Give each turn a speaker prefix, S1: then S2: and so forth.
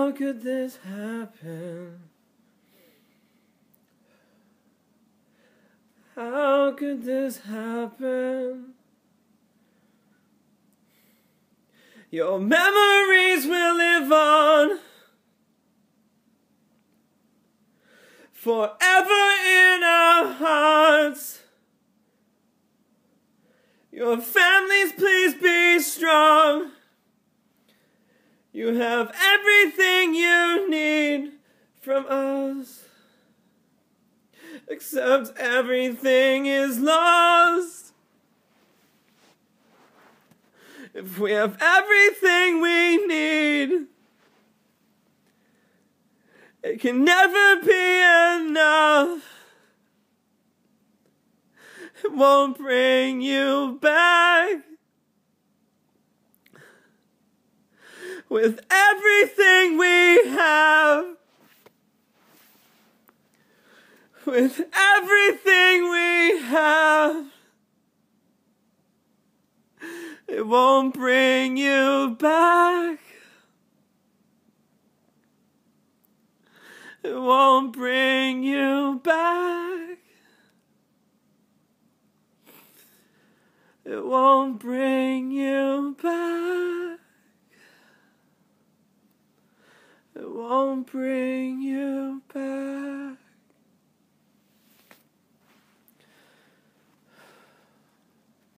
S1: How could this happen? How could this happen? Your memories will live on forever in our hearts. Your families, please be strong. You have everything you need from us, except everything is lost. If we have everything we need, it can never be enough. It won't bring you back. With everything we have, with everything we have, it won't bring you back. It won't bring you back. It won't bring you back. It won't bring you back.